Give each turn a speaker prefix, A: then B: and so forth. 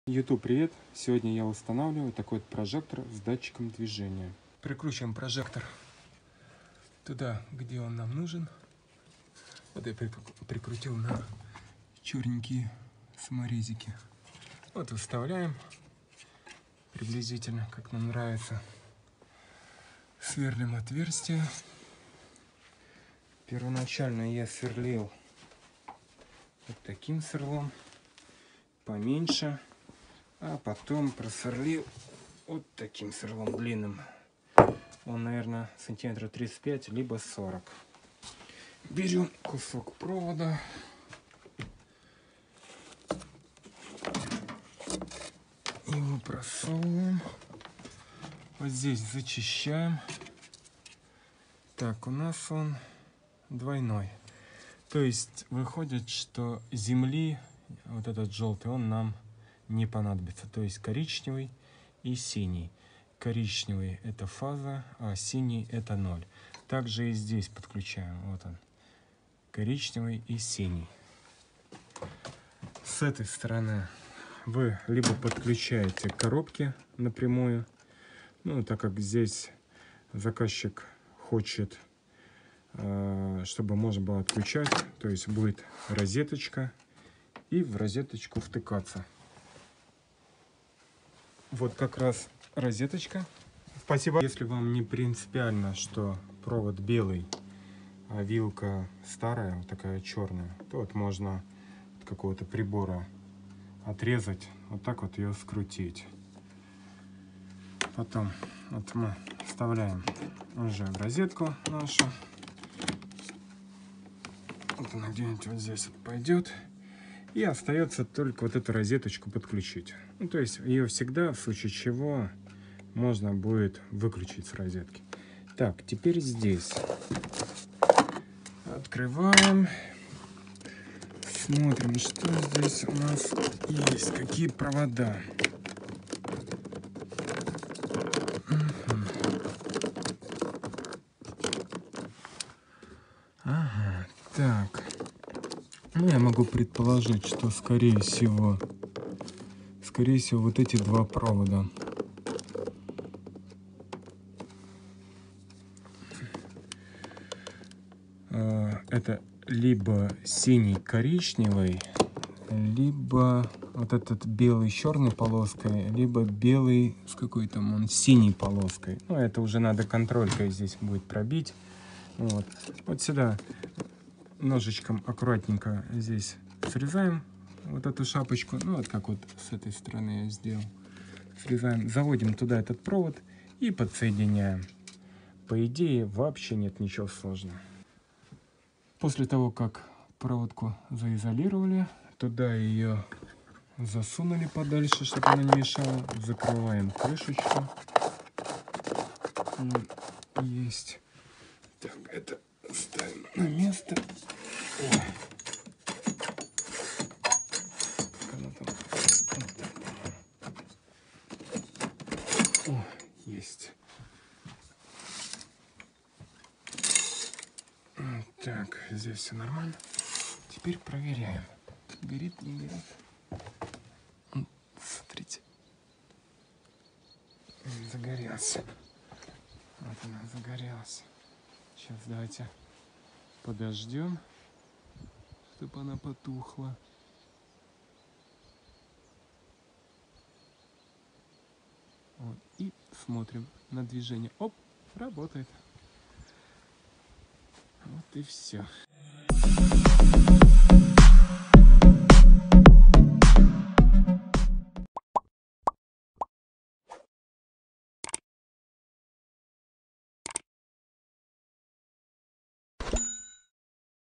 A: YouTube, привет! Сегодня я устанавливаю такой вот прожектор с датчиком движения. Прикручиваем прожектор туда, где он нам нужен. Вот я прикрутил на черненькие саморезики. Вот выставляем приблизительно, как нам нравится. Сверлим отверстие. Первоначально я сверлил вот таким сверлом, поменьше. А потом просверлил вот таким сверлом длинным. Он, наверное, сантиметра 35, либо 40. Берем кусок провода. Его просовываем. Вот здесь зачищаем. Так, у нас он двойной. То есть выходит, что земли, вот этот желтый, он нам не понадобится. То есть коричневый и синий. Коричневый это фаза, а синий это 0. Также и здесь подключаем. Вот он. Коричневый и синий. С этой стороны вы либо подключаете к коробке напрямую. Ну, так как здесь заказчик хочет, чтобы можно было отключать. То есть будет розеточка. И в розеточку втыкаться. Вот как раз розеточка. Спасибо. Если вам не принципиально, что провод белый, а вилка старая, вот такая черная, то вот можно от какого-то прибора отрезать, вот так вот ее скрутить. Потом вот мы вставляем уже в розетку нашу. Вот она где-нибудь вот здесь вот пойдет. И остается только вот эту розеточку подключить. Ну, то есть ее всегда, в случае чего, можно будет выключить с розетки. Так, теперь здесь. Открываем. Смотрим, что здесь у нас есть. Какие провода. Ага, так. Ну, я могу предположить, что скорее всего вот эти два провода. Это либо синий-коричневый, либо вот этот белый с черной полоской, либо белый с какой-то он синей полоской. Ну, это уже надо контролькой здесь будет пробить. Вот сюда ножичком аккуратненько здесь срезаем вот эту шапочку. Ну, вот как вот с этой стороны я сделал. Срезаем, заводим туда этот провод и подсоединяем. По идее, вообще нет ничего сложного. После того, как проводку заизолировали, туда ее засунули подальше, чтобы она не мешала. Закрываем крышечку. Есть. Так, это ставим на место. О, есть. Так, здесь все нормально. Теперь проверяем. Горит, не горит. Смотрите. Загорелся. Вот она загорелась. Сейчас давайте подождем, чтобы она потухла. Вот, и смотрим на движение. Оп, работает. Вот и все.